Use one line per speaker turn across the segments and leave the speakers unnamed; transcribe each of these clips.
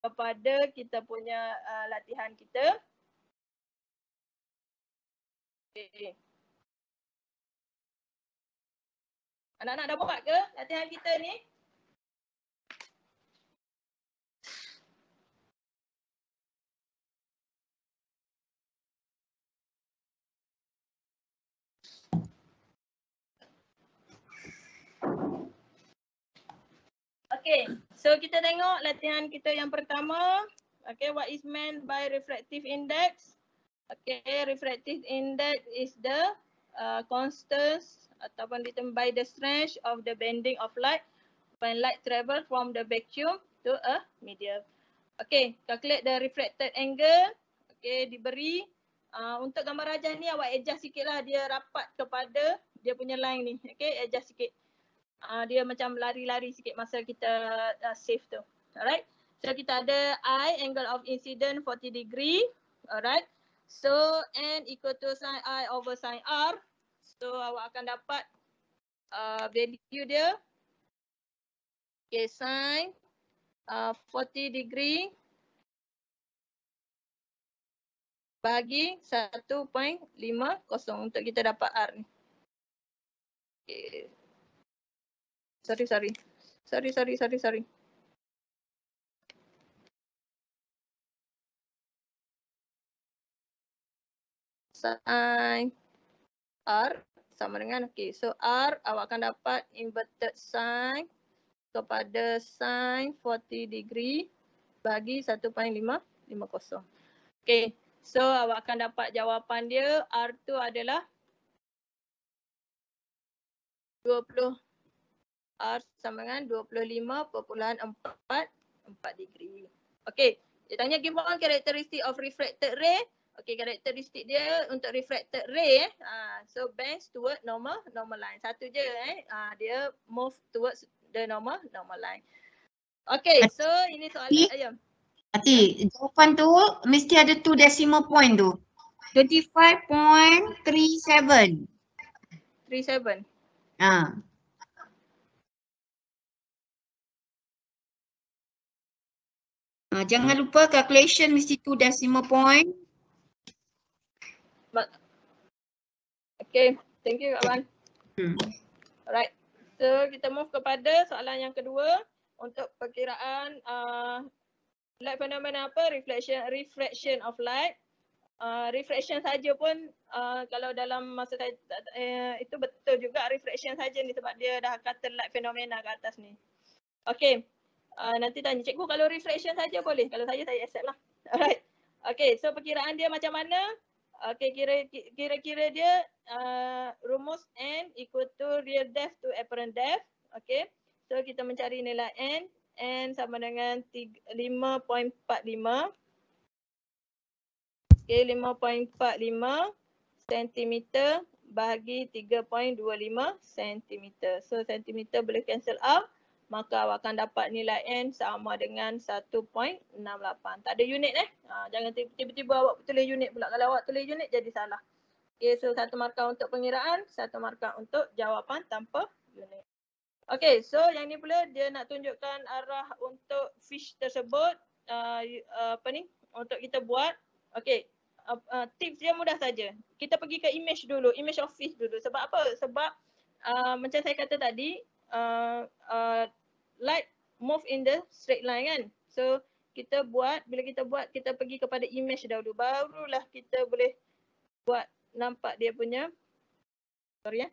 kepada kita punya latihan kita. Okay. Anak-anak dah buat ke latihan kita ni? Okay, so kita tengok latihan kita yang pertama. Okay, what is meant by refractive index? Okay, refractive index is the constants ataupun determined by the strength of the bending of light when light travel from the vacuum to a medium. Okay, calculate the refracted angle. Okay, diberi. Untuk gambar rajah ni awak adjust sikit lah, dia rapat kepada dia punya line ni. Okay, adjust sikit. Dia macam lari-lari sikit masa kita save tu. Alright. So kita ada I, angle of incident 40 degree. Alright. So N equal to sin I over sin R. So awak akan dapat value dia. Okay, sin 40 degree bagi 1.50 untuk kita dapat R ni. Okay. Sorry. Sin R sama dengan, okay, so R awak akan dapat inverted sin kepada sin 40 degree bagi 1.50. Okay, so awak akan dapat jawapan dia R tu adalah 20. R sama dengan 25.44 degree. Okay, dia tanya give one characteristic of refracted ray. Okay, karakteristik dia untuk refracted ray so bends toward normal line. Satu je dia move towards the normal line. Okay, so ini soalan.
Hati, jawapan tu mesti ada 2 decimal point tu. 25.37.
37.
Jangan lupa calculation mesti 2 decimal point.
Okay, thank you Kak Wan. Alright, so kita move kepada soalan yang kedua untuk perkiraan light fenomena apa? Refraction of light. Refraction saja pun kalau dalam masa saya itu betul juga refraction saja ni sebab dia dah kata light fenomena kat atas ni. Okay. Nanti tanya cikgu kalau refraction saja boleh. Kalau saya accept lah. Alright. Okay, so perkiraan dia macam mana? Okay, kira-kira dia rumus N equal to real depth to apparent depth. Okay, so kita mencari nilai N. N sama dengan 5.45. Okay, 5.45 cm bahagi 3.25 cm. So cm boleh cancel out. Maka awak akan dapat nilai N sama dengan 1.68. Tak ada unit jangan tiba-tiba awak tulis unit pula. Kalau awak tulis unit jadi salah. Okay, so 1 markah untuk pengiraan, 1 markah untuk jawapan tanpa unit. Okay, so yang ni pula dia nak tunjukkan arah untuk fish tersebut. Untuk kita buat. Okay, tips dia mudah saja. Kita pergi ke image dulu, image of fish dulu. Sebab apa? Sebab macam saya kata tadi, light move in the straight line kan. So kita buat, bila kita buat kita pergi kepada image dahulu. Barulah kita boleh buat nampak dia punya. Sorry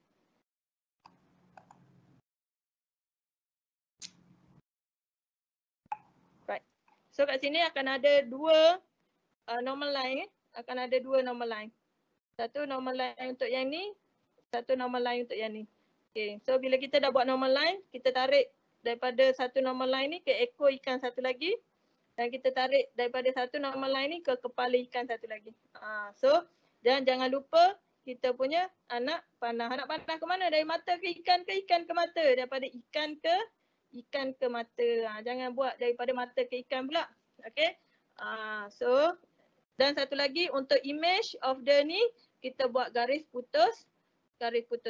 Right. So kat sini akan ada 2 normal line Akan ada 2 normal line. Satu normal line untuk yang ni, satu normal line untuk yang ni. Okay. So bila kita dah buat normal line, kita tarik daripada satu normal line ni ke ekor ikan satu lagi dan kita tarik daripada satu normal line ni ke kepala ikan satu lagi. So dan jangan lupa kita punya anak panah. Anak panah ke mana? Dari mata ke ikan ke mata. Daripada ikan ke mata. Jangan buat daripada mata ke ikan pula. Okay. So dan satu lagi untuk image of the ni kita buat garis putus.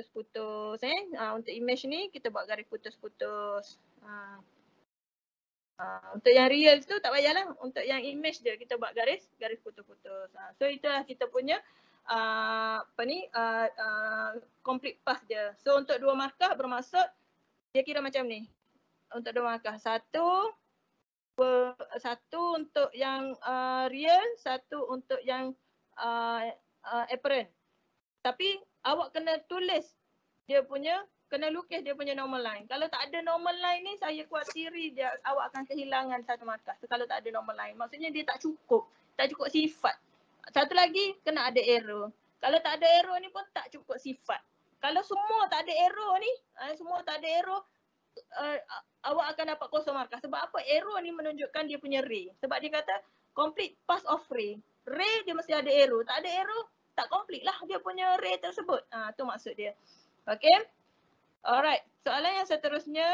Untuk image ni kita buat garis putus-putus. Untuk yang real tu tak payahlah. Untuk yang image dia kita buat garis putus-putus. So itulah kita punya complete path dia. So untuk 2 markah bermaksud dia kira macam ni. Untuk 2 markah. Satu untuk yang real, satu untuk yang apparent. Tapi awak kena tulis dia punya, kena lukis dia punya normal line. Kalau tak ada normal line ni, saya kuatiri dia awak akan kehilangan 1 markah. So, kalau tak ada normal line, maksudnya dia tak cukup sifat. Satu lagi, kena ada arrow. Kalau tak ada arrow ni pun tak cukup sifat. Kalau semua tak ada arrow ni, awak akan dapat kosong markah. Sebab apa? Arrow ni menunjukkan dia punya ray. Sebab dia kata complete path of ray. Ray dia mesti ada arrow. Tak ada arrow, tak complete lah dia punya ray tersebut. Tu maksud dia. Okay. Alright. Soalan yang seterusnya.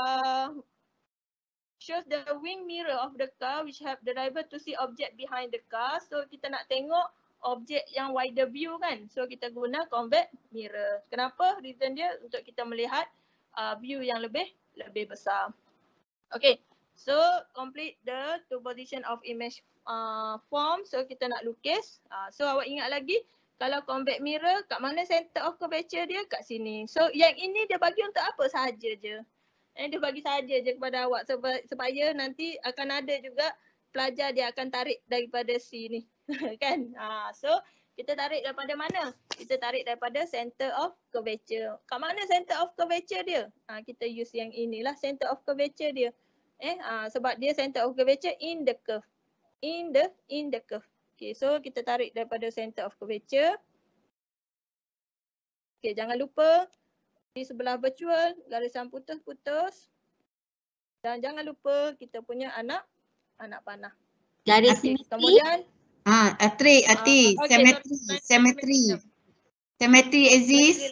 Shows the wing mirror of the car which help the driver to see object behind the car. So kita nak tengok objek yang wider view kan. So kita guna convex mirror. Kenapa? Reason dia untuk kita melihat view yang lebih besar. Okay. So complete the two position of image form. So kita nak lukis. So awak ingat lagi kalau convex mirror kat mana center of curvature dia? Kat sini. So yang ini dia bagi untuk apa sahaja je. Dia bagi saja je kepada awak supaya nanti akan ada juga pelajar dia akan tarik daripada sini kan. So kita tarik daripada mana? Kita tarik daripada center of curvature. Kat mana center of curvature dia? Kita use yang inilah center of curvature dia. Sebab dia center of curvature in the curve. In the curve. Okay, so kita tarik daripada center of curvature. Okay, jangan lupa di sebelah virtual, garisan putus-putus. Dan jangan lupa kita punya anak panah.
Garis
simetri. Kemudian
symmetry exist.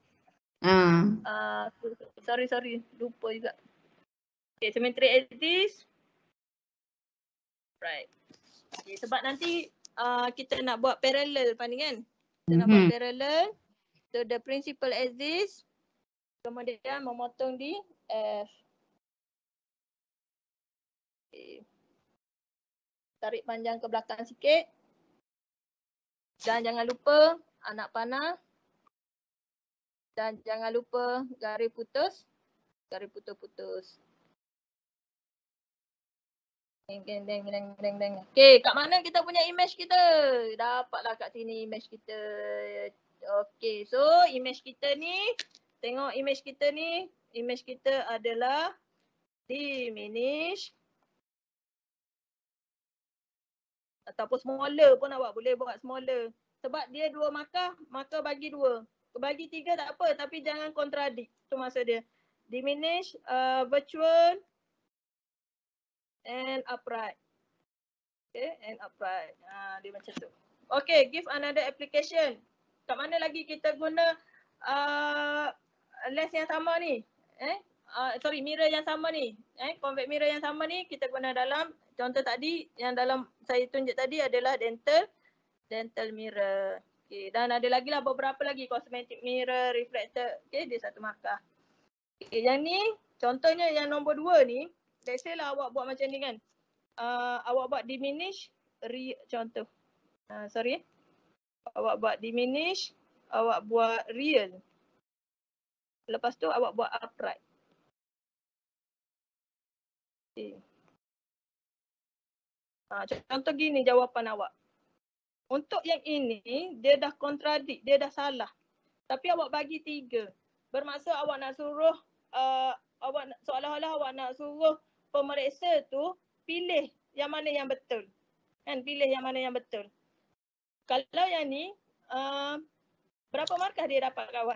Sorry, lupa juga. Okay, symmetry exist. Right. Okay, sebab nanti kita nak buat parallel ni kan. Kita nak buat parallel. So the principle exists. Kemudian memotong di F. Okay. Tarik panjang ke belakang sikit. Dan jangan lupa anak panah. Dan jangan lupa garis putus. Okay, kat mana kita punya image kita? Dapatlah kat sini image kita. Okay, so image kita ni. Tengok image kita ni. Image kita adalah diminish. Ataupun smaller pun awak boleh buat smaller. Sebab dia 2 markah, maka bagi 2. Bagi 3 tak apa tapi jangan kontradik. Itu maksud dia. Diminish, virtual and upright. Okay, and upright. Dia macam tu. Okay, give another application. Kat mana lagi kita guna lens yang sama ni? Mirror yang sama ni. Convex mirror yang sama ni kita guna dalam contoh tadi yang dalam saya tunjuk tadi adalah dental mirror. Okay, dan ada lagi lah beberapa lagi cosmetic mirror, reflector. Okay, dia 1 markah. Okay, yang ni contohnya yang nombor 2 ni, let's say lah awak buat macam ni kan. Awak buat diminish, contoh. Awak buat diminish, awak buat real. Lepas tu awak buat upright. Okay. Contoh gini jawapan awak. Untuk yang ini, dia dah kontradik, dia dah salah. Tapi awak bagi 3. Bermaksud awak nak suruh, seolah-olah awak nak suruh pemeriksa tu pilih yang mana yang betul. Kan, pilih yang mana yang betul. Kalau yang ni, berapa markah dia dapat kawan?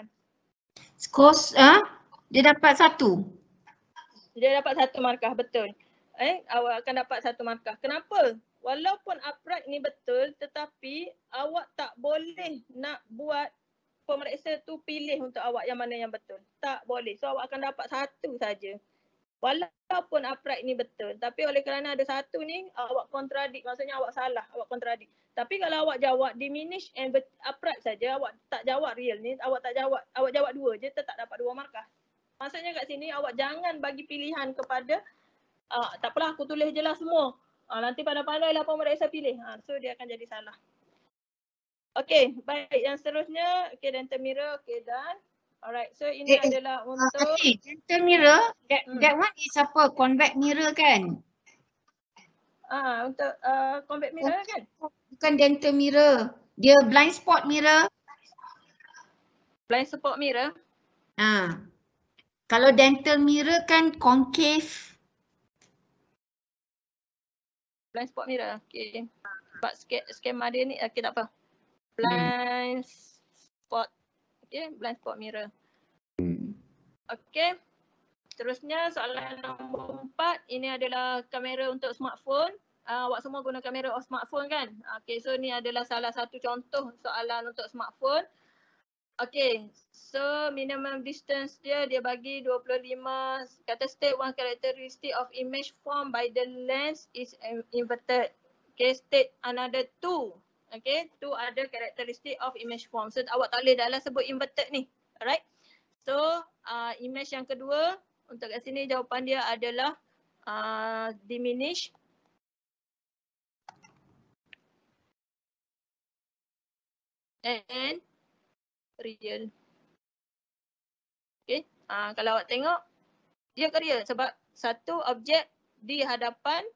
Dia dapat 1.
Dia dapat 1 markah, betul. Awak akan dapat 1 markah. Kenapa? Walaupun upright ni betul tetapi awak tak boleh nak buat pemeriksa tu pilih untuk awak yang mana yang betul. Tak boleh. So awak akan dapat 1 saja. Walaupun upright ni betul. Tapi oleh kerana ada 1 ni awak kontradik. Maksudnya awak salah. Awak kontradik. Tapi kalau awak jawab diminish and upright saja, awak tak jawab real ni, awak jawab 2 je, tetap dapat 2 markah. Maksudnya kat sini awak jangan bagi pilihan kepada Tak apalah, aku tulis je lah semua. Nanti pandai-pandai lah pemeriksa pilih. So dia akan jadi salah. Okay, baik. Yang seterusnya, okay, dental mirror, okay, done. Alright, so ini adalah untuk
dental mirror, that one is apa? Convex mirror kan?
untuk convex mirror kan?
Bukan dental mirror. Dia blind spot mirror.
Blind spot mirror.
Kalau dental mirror kan concave.
Blind spot mirror. Okay. Sebab skema dia ni, okay, tak apa. Blind spot. Okay, blind spot mirror. Okay. Seterusnya soalan nombor 4. Ini adalah kamera untuk smartphone. Awak semua guna kamera smartphone kan? Okay, so ni adalah salah satu contoh soalan untuk smartphone. Okay, so minimum distance dia bagi 25. Kata state one characteristic of image formed by the lens is inverted. Okay, state another two. Okay, two other characteristic of image form. So awak tak boleh dah sebut inverted ni. Alright. So image yang kedua untuk kat sini jawapan dia adalah diminish. And real. Okay. Kalau awak tengok, dia ke real sebab satu objek di hadapan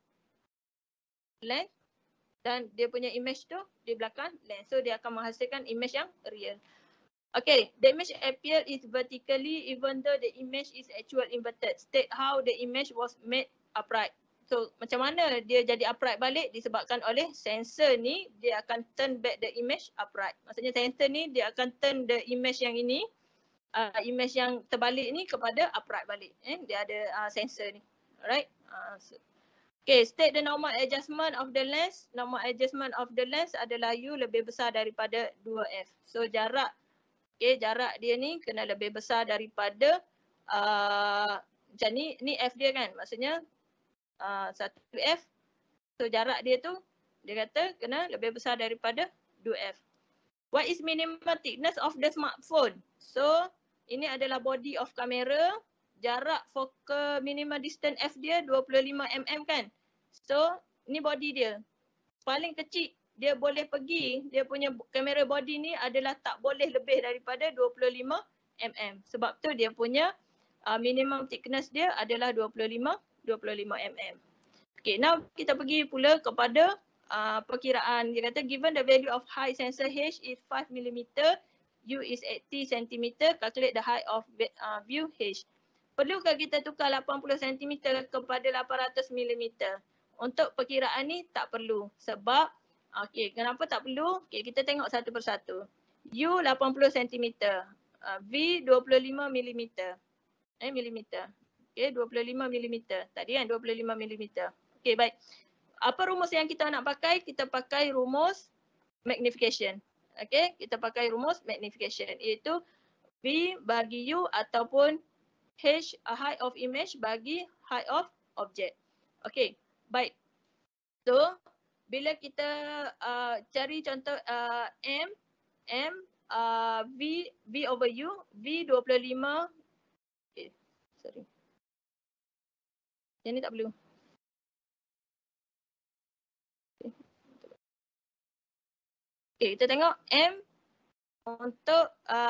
lens dan dia punya image tu di belakang lens. So dia akan menghasilkan image yang real. Okay, the image appear is vertically even though the image is actual inverted. State how the image was made upright. So macam mana dia jadi upright balik disebabkan oleh sensor ni dia akan turn back the image upright. Maksudnya sensor ni dia akan turn the image yang ini, image yang terbalik ni kepada upright balik. Dia ada sensor ni. Alright. Okay, state the normal adjustment of the lens. Normal adjustment of the lens adalah U lebih besar daripada 2F. So jarak dia ni kena lebih besar daripada macam ni F dia kan. Maksudnya 1F. So jarak dia tu dia kata kena lebih besar daripada 2F. What is minimum thickness of the smartphone? So ini adalah body of camera. Jarak focal minimum distance F dia 25mm kan. So ni body dia. Paling kecil dia boleh pergi, dia punya kamera body ni adalah tak boleh lebih daripada 25mm. Sebab tu dia punya minimum thickness dia adalah 25mm. Okay, now kita pergi pula kepada perkiraan. Dia kata given the value of height sensor H is 5mm, U is 80 cm, calculate the height of view H. Perlukah kita tukar 80 cm kepada 800 mm? Untuk perkiraan ni tak perlu sebab okay, kenapa tak perlu? Okay, kita tengok satu persatu. U 80 cm, V 25 mm. Millimeter. Okay, 25 mm. Tadi kan 25 mm. Okay, baik. Apa rumus yang kita nak pakai? Kita pakai rumus magnification. Okay, kita pakai rumus magnification iaitu V bagi U ataupun H height of image bagi height of object. Okay, baik. So, bila kita cari contoh V over U, V 25. Okay, sorry. Yang ni tak perlu. Okay, kita tengok M untuk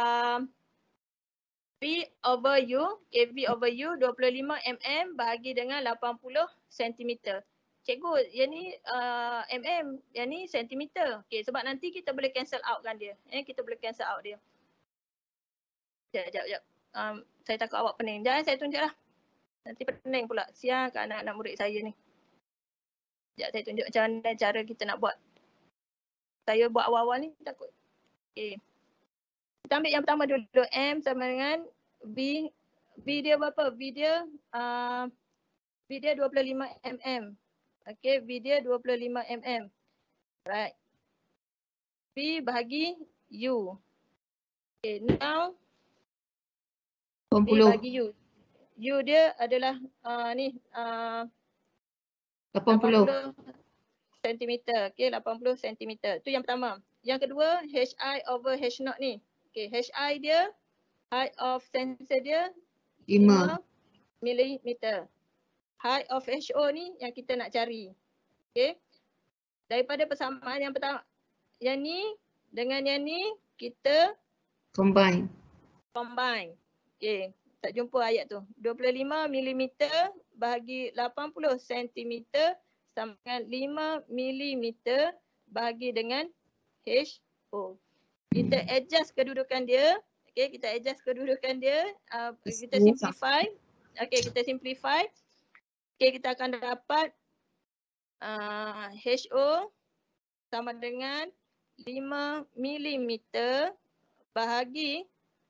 V over U, okay, V over U 25mm bahagi dengan 80 cm. Cikgu, yang ni mm, yang ni sentimeter. Okay, sebab nanti kita boleh cancel out kan dia. Kita boleh cancel out dia. Sekejap. Saya takut awak pening. Jangan saya tunjuk lah. Nanti pening pula. Siang ke anak-anak murid saya ni. Sekejap saya tunjuk macam mana cara kita nak buat. Saya buat awal-awal ni takut. Okay. Kita ambil yang pertama dulu. M sama dengan V. V dia berapa? V dia 25mm. Okay, V dia 25mm. Right. V bahagi U. Okay, now V bagi U. U dia adalah ni 80 cm. Okay, 80 cm. Tu yang pertama. Yang kedua, HI over H0 ni. Okay, HI dia, height of sensor dia 5 mm. height of HO ni yang kita nak cari. Okay. Daripada persamaan yang pertama, yang ni dengan yang ni kita
Combine.
combine. Okay. Tak jumpa ayat tu. 25 mm bahagi 80 cm sama dengan 5 mm bahagi dengan HO. Kita adjust kedudukan dia. Okay, kita adjust kedudukan dia. Kita simplify. Okay, kita simplify. Okay, kita akan dapat HO sama dengan 5 mm bahagi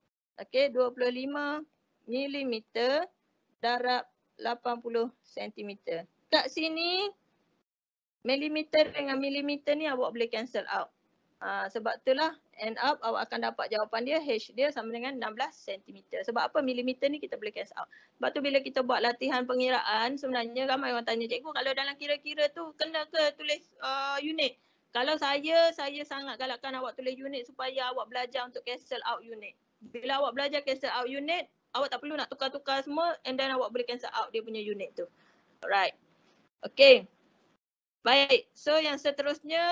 25 mm darab 80 cm. Kat sini milimeter dengan milimeter ni awak boleh cancel out. Sebab itulah end up awak akan dapat jawapan dia H dia sama dengan 16 cm. Sebab apa milimeter ni kita boleh cancel out. Sebab tu bila kita buat latihan pengiraan sebenarnya ramai orang tanya, cikgu kalau dalam kira-kira tu kena ke tulis unit? Kalau saya sangat galakkan awak tulis unit supaya awak belajar untuk cancel out unit. Bila awak belajar cancel out unit, awak tak perlu nak tukar-tukar semua and then awak boleh cancel out dia punya unit tu. Alright. Okay. Baik, so yang seterusnya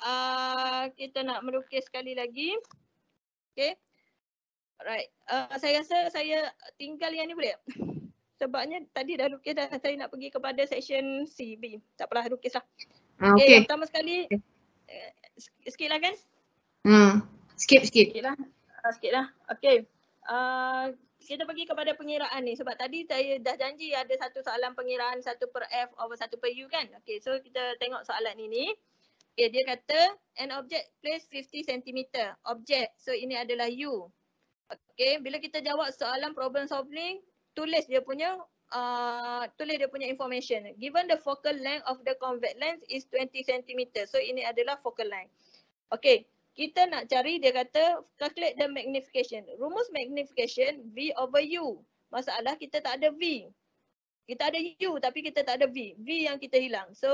kita nak melukis sekali lagi. Okay. Alright, saya rasa saya tinggal yang ni boleh? Sebabnya tadi dah lukis dah, saya nak pergi kepada section C, B. Tak apalah, lukis lah. Okay, yang pertama sekali, sikit lah kan?
Skip.
Sikit lah. Okay. Kita pergi kepada pengiraan ni sebab tadi saya dah janji ada satu soalan pengiraan 1/f over 1/u kan. Okay, so kita tengok soalan ini. Okay, dia kata an object place 50 cm. Object, so ini adalah u. Okay, bila kita jawab soalan problem solving, tulis dia punya information. Given the focal length of the convex lens is 20 cm. So ini adalah focal length. Okay. Kita nak cari, dia kata calculate the magnification. Rumus magnification V over U. Masalah kita tak ada V. Kita ada U tapi kita tak ada V. V yang kita hilang. So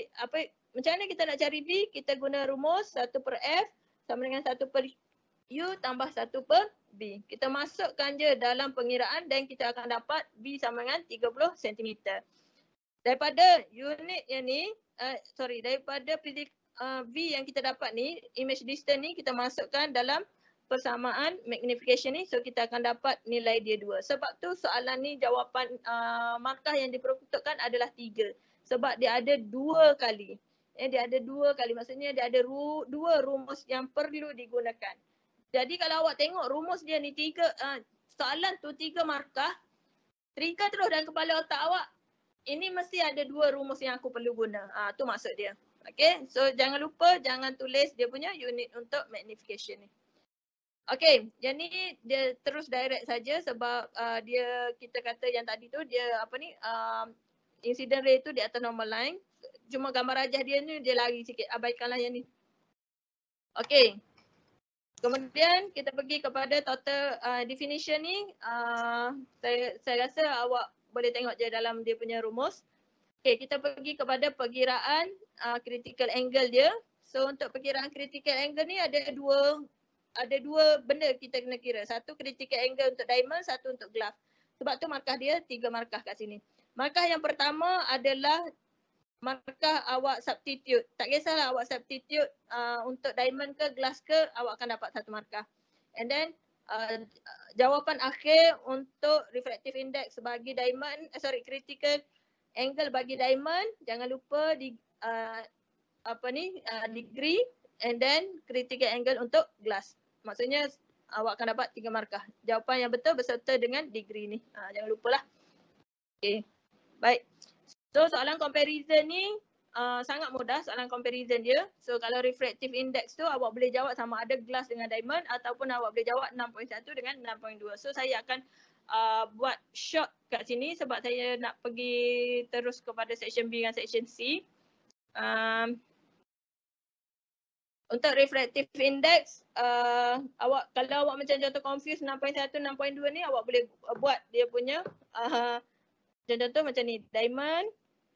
macam mana kita nak cari V? Kita guna rumus 1/f sama dengan 1/u tambah 1/b. Kita masukkan je dalam pengiraan dan kita akan dapat V sama dengan 30 cm. Daripada unit yang ni, daripada V yang kita dapat ni, image distance ni kita masukkan dalam persamaan magnification ni. So kita akan dapat nilai dia 2. Sebab tu soalan ni jawapan markah yang diperuntukkan adalah 3. Sebab dia ada 2 kali. Dia ada 2 kali. Maksudnya dia ada 2 rumus yang perlu digunakan. Jadi kalau awak tengok rumus dia ni 3, soalan tu 3 markah, trigger terus dalam kepala otak awak. Ini mesti ada 2 rumus yang aku perlu guna. Tu maksud dia. Okay, so jangan lupa jangan tulis dia punya unit untuk magnification ni. Okay, yang ni dia terus direct saja sebab kita kata yang tadi tu dia incident ray tu di atas normal line. Cuma gambar rajah dia ni dia lari sikit, abaikanlah yang ni. Okay, kemudian kita pergi kepada total definition ni. Saya rasa awak boleh tengok je dalam dia punya rumus. Okay, kita pergi kepada perkiraan critical angle dia. So untuk perkiraan critical angle ni ada dua benda kita kena kira. Satu critical angle untuk diamond, satu untuk glass. Sebab tu markah dia 3 markah kat sini. Markah yang pertama adalah markah awak substitute. Tak kisahlah awak substitute untuk diamond ke glass ke, awak akan dapat 1 markah. And then jawapan akhir untuk refractive index bagi diamond, critical angle bagi diamond, jangan lupa degree and then critical angle untuk glass. Maksudnya awak akan dapat 3 markah. Jawapan yang betul berserta dengan degree ni. Jangan lupalah. Okay. Baik. So soalan comparison ni sangat mudah soalan comparison dia. So kalau refractive index tu awak boleh jawab sama ada glass dengan diamond ataupun awak boleh jawab 6.1 dengan 6.2. So saya akan buat short kat sini sebab saya nak pergi terus kepada section B dengan section C. Untuk refractive index, kalau awak macam contoh confuse 6.1, 6.2 ni awak boleh buat dia punya contoh macam ni, diamond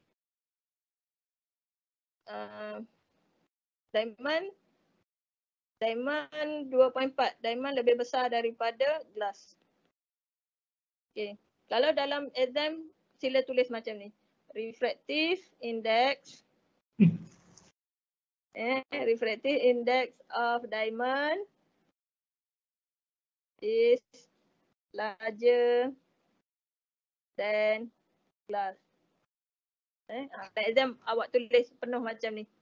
2.4, diamond lebih besar daripada glass. Okay. Kalau dalam exam sila tulis macam ni. refractive index refractive index of diamond is larger than glass. Exam awak tulis penuh macam ni.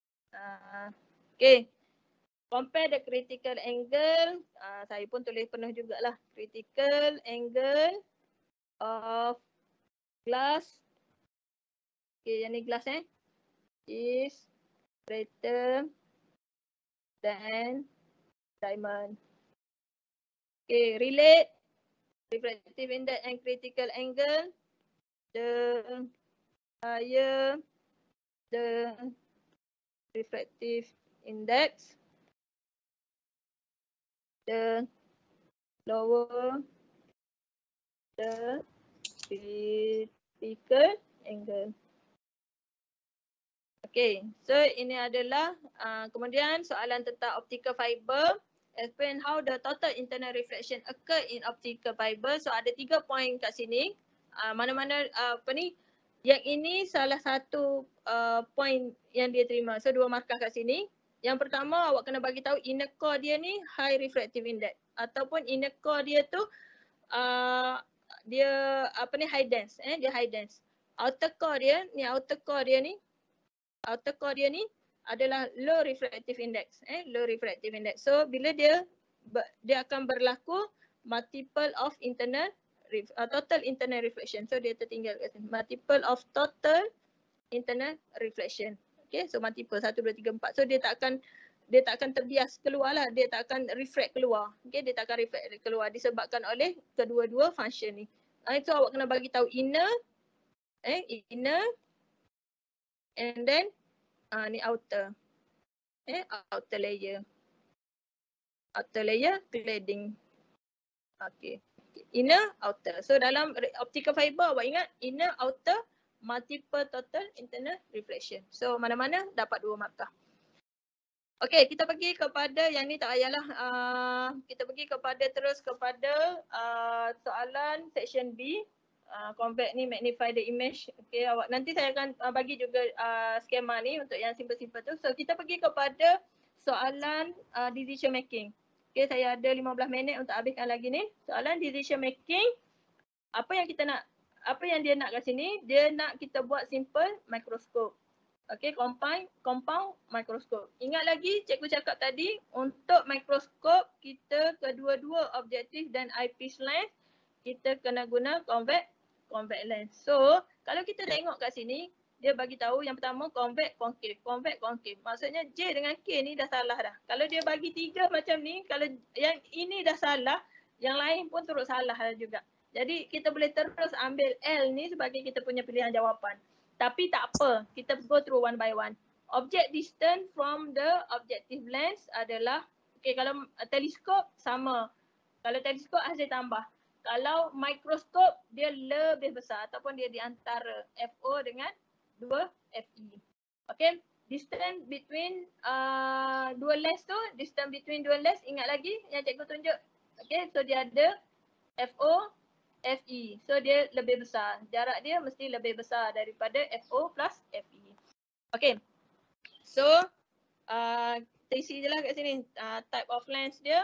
Okay. Compare the critical angle. Saya pun tulis penuh jugalah. Critical angle of glass. Okay, yang ni glass is greater than diamond. Okay, relate refractive index and critical angle. The higher the refractive index, the lower the critical angle. Okay, so ini adalah kemudian soalan tentang optical fiber. Explain how the total internal reflection occur in optical fiber. So ada 3 poin kat sini. Mana-mana yang ini salah satu poin yang dia terima. So 2 markah kat sini. Yang pertama awak kena bagi tahu inner core dia ni high refractive index ataupun inner core dia tu dia high dense dia high dense. Outer core dia ni adalah low refractive index low refractive index. So bila dia akan berlaku multiple of internal total internal reflection. So dia tertinggal kat sini. Multiple of total internal reflection. Okay, so multiple 1 2 3 4. So dia tak akan terbias keluar lah. Dia tak akan refract keluar. Okay, dia tak akan refract keluar disebabkan oleh kedua-dua function ni. So awak kena bagi tahu inner and then ni outer. Outer layer. Outer layer cladding. Okay. Inner, outer. So dalam optical fiber awak ingat inner, outer, multiple total internal reflection. So mana-mana dapat 2 markah. Okay, kita pergi kepada yang ni tak payahlah. Kita pergi terus kepada soalan section B. Convert ni magnify the image. Okay, awak nanti saya akan bagi juga skema ni untuk yang simple-simple tu. So kita pergi kepada soalan decision making. Okay, saya ada 15 minit untuk habiskan lagi ni. Soalan decision making. Apa yang dia nak kat sini, dia nak kita buat simple microscope. Okay, compound microscope. Ingat lagi cikgu cakap tadi, untuk microscope kita kedua-dua objektif dan eyepiece lens, kita kena guna convex lens. So, kalau kita tengok kat sini, dia bagi tahu yang pertama convex concave. Maksudnya J dengan K ni dah salah dah. Kalau dia bagi 3 macam ni, kalau yang ini dah salah, yang lain pun turut salah juga. Jadi kita boleh terus ambil L ni sebagai kita punya pilihan jawapan. Tapi tak apa, kita go through one by one. Object distance from the objective lens adalah, okay, kalau teleskop sama. Kalau teleskop saya tambah. Kalau mikroskop dia lebih besar ataupun dia di antara FO dengan 2 FE. Okay, distance between dua lens tu, distance between dua lens ingat lagi yang cikgu tunjuk. Okay, so dia ada FO, FE. So dia lebih besar. Jarak dia mesti lebih besar daripada FO plus FE. Okay, so kita isi je lah kat sini type of lens dia.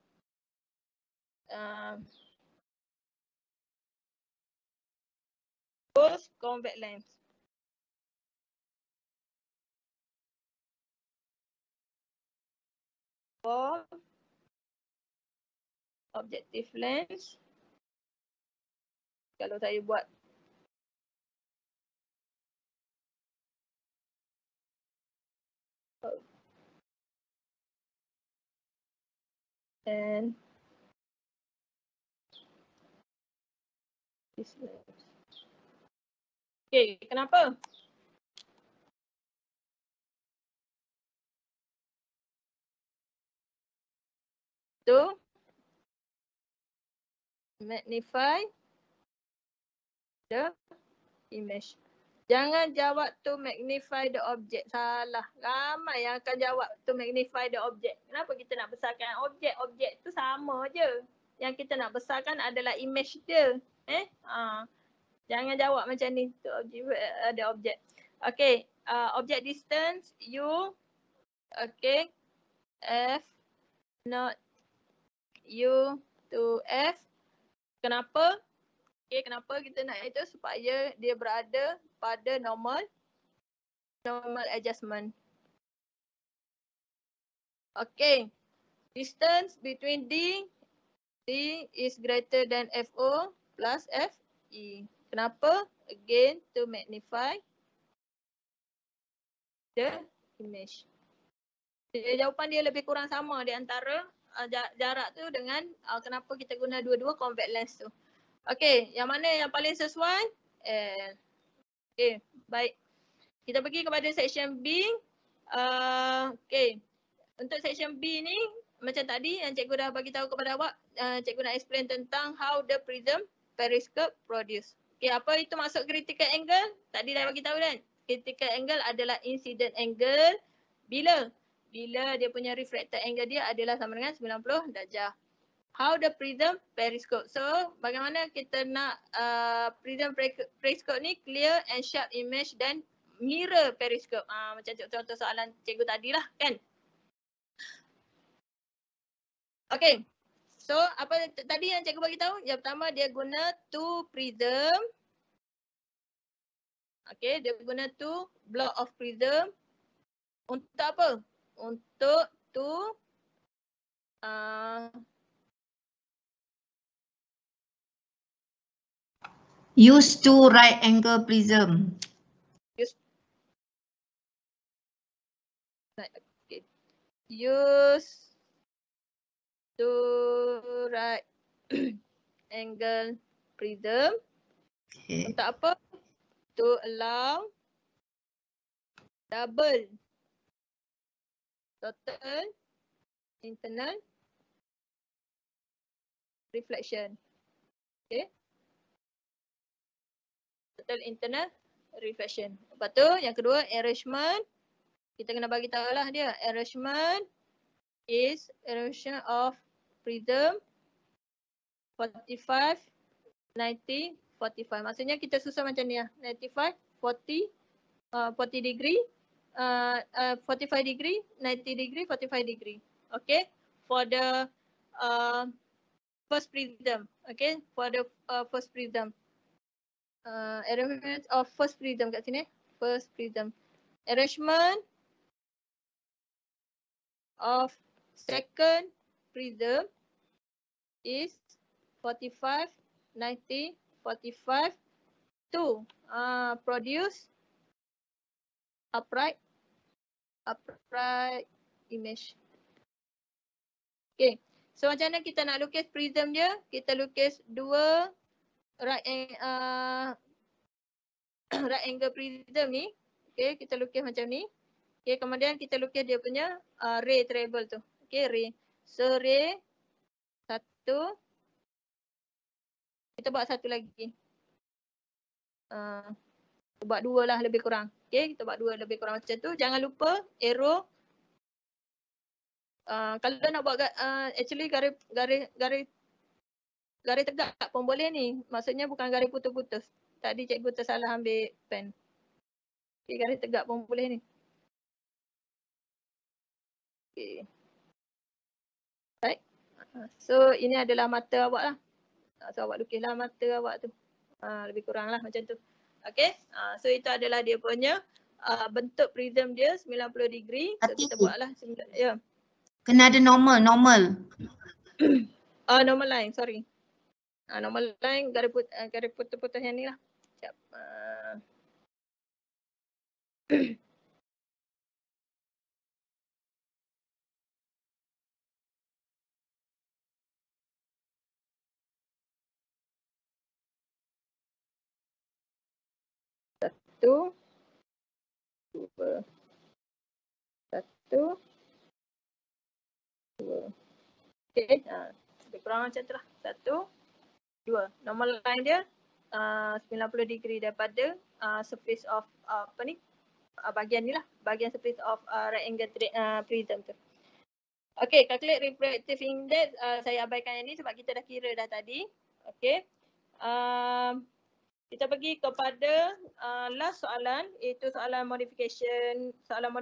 Both convex lens. For objective lens, kalau saya buat and this lens. Okay, kenapa? To magnify the image. Jangan jawab to magnify the object. Salah. Ramai yang akan jawab to magnify the object. Kenapa kita nak besarkan objek? Objek tu sama je. Yang kita nak besarkan adalah image dia. Jangan jawab macam ni. Tu ada objek. Okay. Object distance U. Okay. F not U to F. Kenapa? Okay, kenapa kita nak itu? Supaya dia berada pada normal adjustment. Okay. Distance between D is greater than FO plus FE. Kenapa? Again, to magnify the image. Jawapan dia lebih kurang sama di antara jarak tu dengan kenapa kita guna dua-dua convex lens tu. Okay, yang mana yang paling sesuai? Okay, baik. Kita pergi kepada section B. Okay, untuk section B ni macam tadi yang cikgu dah bagi tahu kepada awak, cikgu nak explain tentang how the prism periscope produce. Okay, apa itu maksud critical angle? Tadi dah bagi tahu kan? Critical angle adalah incident angle bila dia punya refracted angle dia adalah sama dengan 90 darjah. How the prism periscope. So, bagaimana kita nak prism periscope ni clear and sharp image dan mirror periscope. Macam contoh soalan cikgu tadi lah kan. Okay. So, apa tadi yang cikgu bagi tahu? Yang pertama dia guna two prism. Okay, dia guna two block of prism. Untuk apa? Untuk to
use two right angle prism.
Use two right angle prism.
Okay.
Untuk apa? To allow double total internal reflection. Okay. Total internal reflection. Lepas tu yang kedua arrangement. Kita kena bagi tahu lah dia. Arrangement is arrangement of prism 45, 90, 45. Maksudnya kita susun macam ni lah. 95, 40, 40 degree, 45 degree, 90 degree, 45 degree. Okay. For the first prism. Okay. For the first prism. Arrangement of first prism kat sini. First prism. Arrangement of second prism is 45, 90, 45 to produce upright image. Okay. So macam mana kita nak lukis prism dia? Kita lukis dua right angle prism ni. Okay, kita lukis macam ni. Okay, kemudian kita lukis dia punya ray treble tu. Okay, ray. So ray satu. Kita buat satu lagi. Kita buat dua lah lebih kurang. Okay, kita buat dua lebih kurang macam tu. Jangan lupa arrow. Kalau nak buat actually garis tegak pun boleh ni. Maksudnya bukan garis putus-putus. Tadi cikgu tersalah ambil pen. Okay, garis tegak pun boleh ni. Okay. Baik. So ini adalah mata awak lah. So awak lukislah mata awak tu. Lebih kurang lah macam tu. Okay. So itu adalah dia punya bentuk prism dia 90 degree. So kita buatlah. Ya.
Kena ada normal.
Normal line, sorry. Normal line garis putus-putus yang ni lah. Sekejap. Satu. Dua. Satu. Dua. Okay. Lebih kurang macam tu lah. Satu. Dua. Normal line dia 90 degree daripada surface of bahagian ni lah. Bahagian surface of right angle prism tu. Okay, calculate refractive index. Saya abaikan yang ni sebab kita dah kira dah tadi. Okay. kita pergi kepada last soalan, iaitu soalan modification.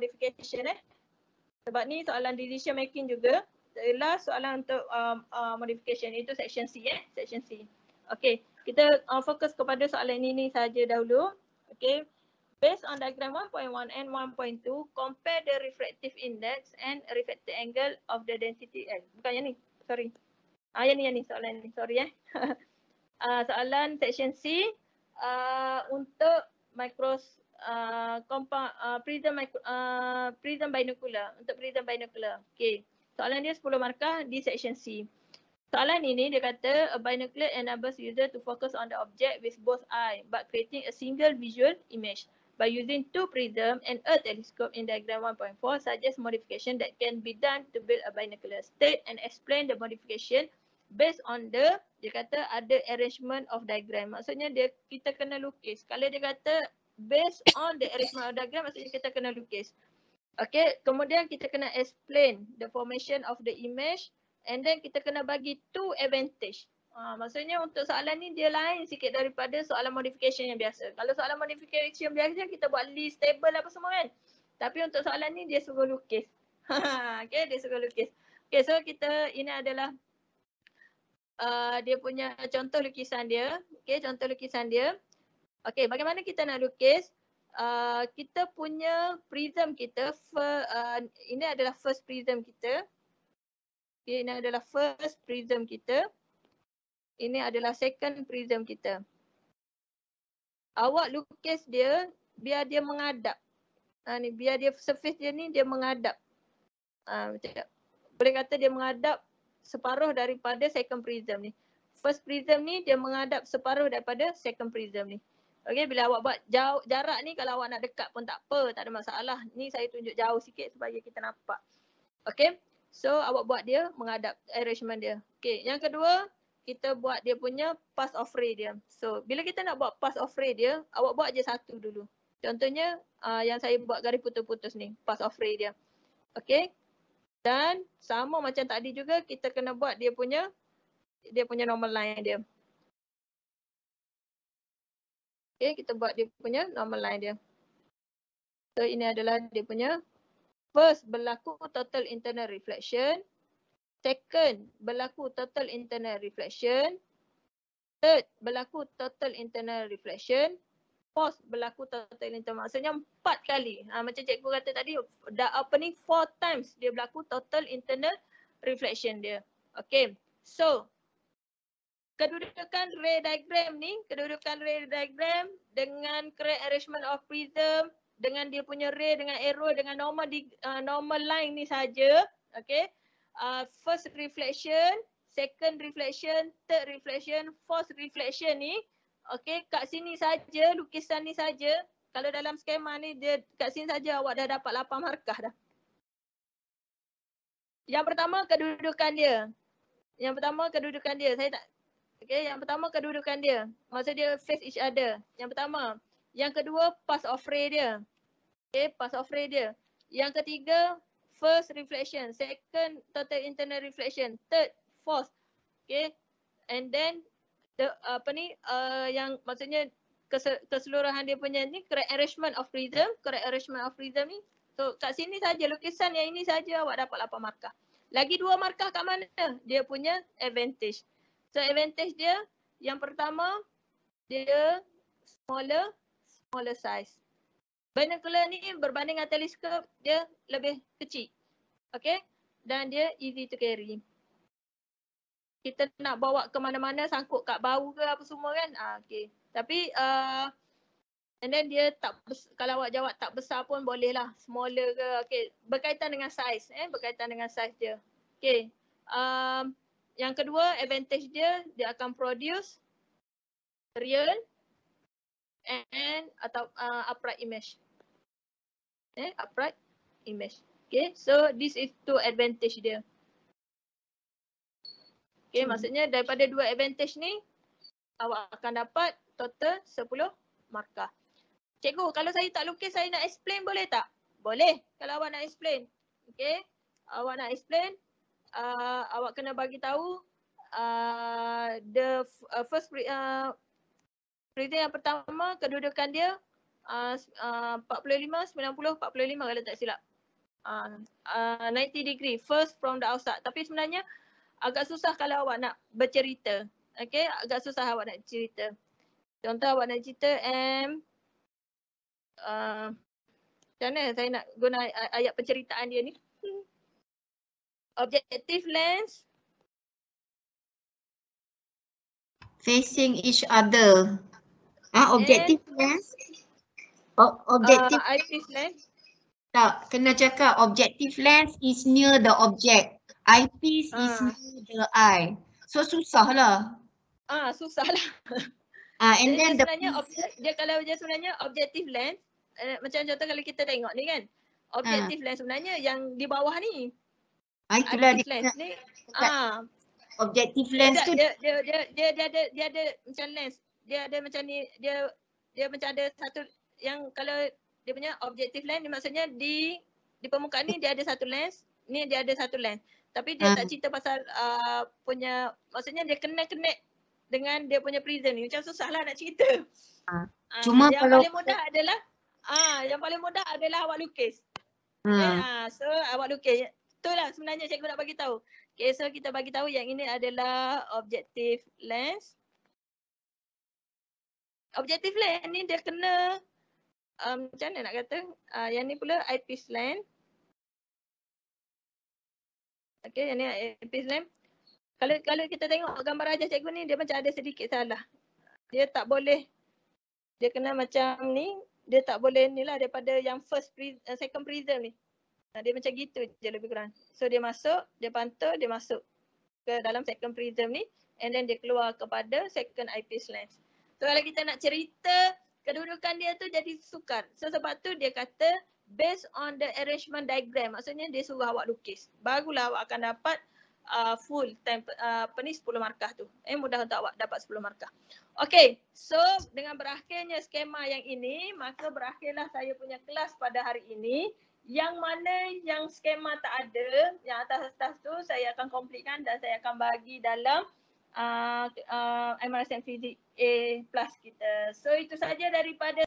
Sebab ni soalan decision making juga. Last soalan untuk modification, iaitu section C. Section C. Okay, kita fokus kepada soalan ini saja dahulu. Okay, based on diagram 1.1 and 1.2, compare the refractive index and refractive angle of the density L. Bukan yang ni, sorry. Yang ni soalan ni, sorry soalan section C untuk prism binocular, untuk prism binocular. Okay, soalan dia 10 markah di section C. Soalan ini dia kata a binocular enables user to focus on the object with both eye but creating a single visual image. By using two prism and a telescope in diagram 1.4 suggests modification that can be done to build a binocular. State and explain the modification based on the, dia kata ada arrangement of diagram. Maksudnya kita kena lukis. Kalau dia kata based on the arrangement of diagram, maksudnya kita kena lukis. Okay, kemudian kita kena explain the formation of the image and then kita kena bagi two advantage. Maksudnya untuk soalan ni dia lain sikit daripada soalan modification yang biasa. Kalau soalan modification biasa kita buat list table apa semua kan. Tapi untuk soalan ni dia suruh lukis. Okay, dia suruh lukis. Okay, so ini adalah dia punya contoh lukisan dia. Okay, contoh lukisan dia. Okay, bagaimana kita nak lukis? Kita punya prism kita, ini adalah first prism kita. Okay, ini adalah first prism kita. Ini adalah second prism kita. Awak lukis dia biar dia menghadap. Ni biar dia surface dia ni dia menghadap. Boleh kata dia menghadap separuh daripada second prism ni. First prism ni dia menghadap separuh daripada second prism ni. Okay, bila awak buat jauh, jarak ni kalau awak nak dekat pun tak apa, tak ada masalah. Ni saya tunjuk jauh sikit supaya kita nampak. Okay, so awak buat dia menghadap arrangement dia. Okay, yang kedua kita buat dia punya pass of ray dia. So bila kita nak buat pass of ray dia, awak buat je satu dulu. Contohnya yang saya buat garis putus-putus ni, pass of ray dia. Okay, dan sama macam tadi juga kita kena buat dia punya normal line dia. Okay, kita buat dia punya normal line dia. So ini adalah dia punya first berlaku total internal reflection. Second, berlaku total internal reflection. Third, berlaku total internal reflection. Fourth, berlaku total internal. Maksudnya 4 kali. Macam cikgu kata tadi, 4 times dia berlaku total internal reflection dia. Okay, so kedudukan ray diagram ni, dengan correct arrangement of prism, dengan dia punya ray, dengan arrow, dengan normal line ni saja. Okay. First reflection, second reflection, third reflection, fourth reflection ni, okay, kat sini saja, lukisan ni saja. Kalau dalam skema ni, dia kat sini saja awak dah dapat 8 markah dah. Yang pertama kedudukan dia. Yang pertama kedudukan dia. Maksud dia face each other. Yang pertama. Yang kedua pass of ray dia. Okay, pass of ray dia. Yang ketiga first reflection, second total internal reflection, third, fourth. Okay. And then yang maksudnya keseluruhan dia punya ni correct arrangement of prism ni. So kat sini saja lukisan yang ini saja awak dapat 8 markah. Lagi 2 markah kat mana? Dia punya advantage. So advantage dia yang pertama dia smaller size. Binocular ni berbanding dengan teleskop dia lebih kecil. Okay. Dan dia easy to carry. Kita nak bawa ke mana-mana, sangkut kat bahu ke apa semua kan. Okay. Tapi and then dia kalau awak jawab tak besar pun boleh lah. Smaller ke. Okay. Berkaitan dengan size. Berkaitan dengan size dia. Okay. Yang kedua advantage dia akan produce real and atau upright image. Upright image. Okay, so this is 2 advantage dia. Okay, maksudnya daripada 2 advantage ni awak akan dapat total 10 markah. Cikgu, kalau saya tak lukis saya nak explain boleh tak? Boleh kalau awak nak explain. Okay, awak nak explain, awak kena bagi tahu the first Reason yang pertama, kedudukan dia 45, 90, 45 kalau tak silap. 90 degree, first from the outside. Tapi sebenarnya agak susah kalau awak nak bercerita. Okay, agak susah awak nak cerita. Contoh awak nak cerita macam mana saya nak guna ayat penceritaan dia ni. Objective lens.
Facing each other. Objective lens. Objective
eyepiece lens.
tak, kena cakap objective lens is near the object. Eyepiece is near the eye. So susah lah.
Susah lah.
And then the
sebenarnya dia kalau dia sebenarnya objective lens, macam contoh kalau kita tengok ni kan, objective lens sebenarnya yang di bawah ni.
Itulah
eyepiece lens ni.
Objective lens tu
dia ada macam lens. Dia ada macam ni, dia macam ada satu yang kalau dia punya objective lens ni maksudnya di permukaan ni dia ada satu lens, ni dia ada satu lens. Tapi dia tak cerita pasal punya, maksudnya dia connect dengan dia punya prism ni. Macam susah lah nak cerita.
Cuma
yang
kalau
paling mudah adalah awak lukis. So awak lukis. Itulah sebenarnya cikgu nak bagi tahu. Okay, so kita bagi tahu yang ini adalah objective lens. Objective lens ni dia kena macam mana nak kata? Yang ni pula eyepiece lens. Okay, yang ni eyepiece lens. Kalau kita tengok gambar ajar cikgu ni, dia macam ada sedikit salah. Dia tak boleh, dia kena macam ni, dia tak boleh ni lah daripada yang second prism ni. Dia macam gitu je lebih kurang. So dia masuk, dia pantau, dia masuk ke dalam second prism ni, and then dia keluar kepada second eyepiece lens. So kalau kita nak cerita kedudukan dia tu jadi sukar. So sebab tu dia kata based on the arrangement diagram. Maksudnya dia suruh awak lukis. Barulah awak akan dapat full time 10 markah tu. Mudah untuk awak dapat 10 markah. Okay, so dengan berakhirnya skema yang ini, maka berakhirlah saya punya kelas pada hari ini. Yang mana yang skema tak ada, yang atas-atas tu saya akan completekan dan saya akan bagi dalam MRSM Fizik A+ kita. So itu saja daripada